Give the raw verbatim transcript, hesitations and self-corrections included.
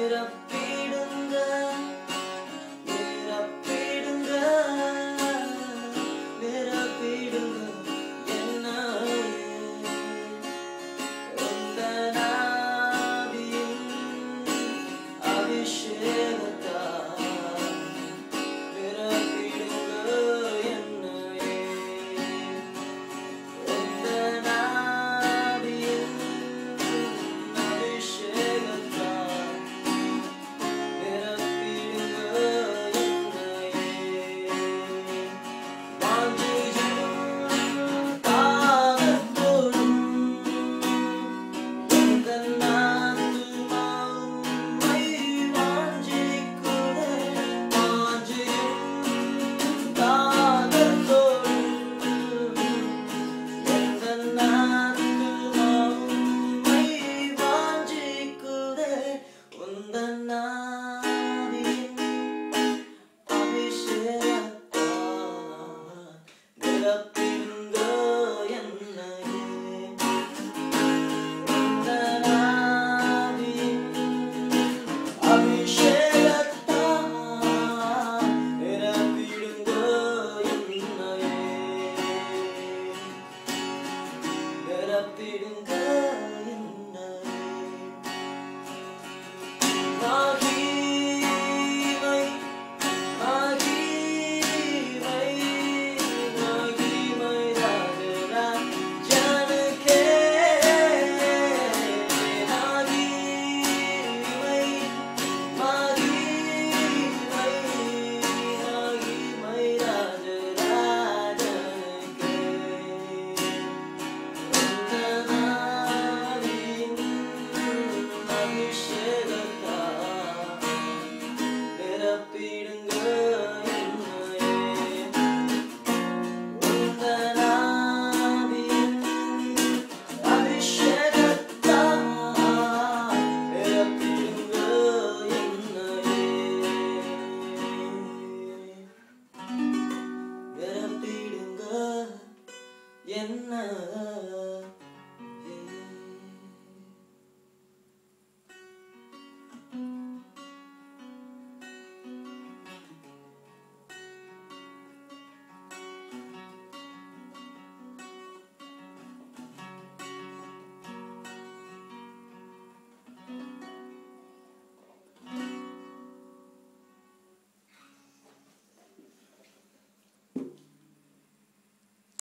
நிரப்பிடுங்க நிரப்பிடுங்க நிரப்பிடுங்க என்னையே உந்தன் ஆவியின் அபிஷேகத்தால் நிரப்பிடுங்க என்னையே உந்தன் ஆவியின் அபிஷேகத்தால் நிரப்பிடுங்க என்னையே வாஞ்சியும் தாகத்தோடும் உந்தன் ஆத்துமா உம்மை வாஞ்சிக்குதே வாஞ்சியும் தாகத்தோடும் உந்தன் ஆத்துமா உம்மை வாஞ்சிக்குதே உந்தன் ஆவியின் அபிஷேகத்தால் நிரப்பிடுங்க என்னையே உந்தன் ஆவியின் அபிஷேகத்தால் நிரப்பிடுங்க என்னையே நிரப்பிடுங்க என்னையே மகிமை மகிமை மகிமை ராஜராஜனுக்கே மகிமை மகிமை மகிமை ராஜராஜனுக்கே உந்தன் ஆவியின் அபிஷேகத்தால் நிரப்பிடுங்க என்னையே உந்தன் ஆவியின் அபிஷேகத்தால் நிரப்பிடுங்க என்னையே நிரப்பிடுங்க என்னையே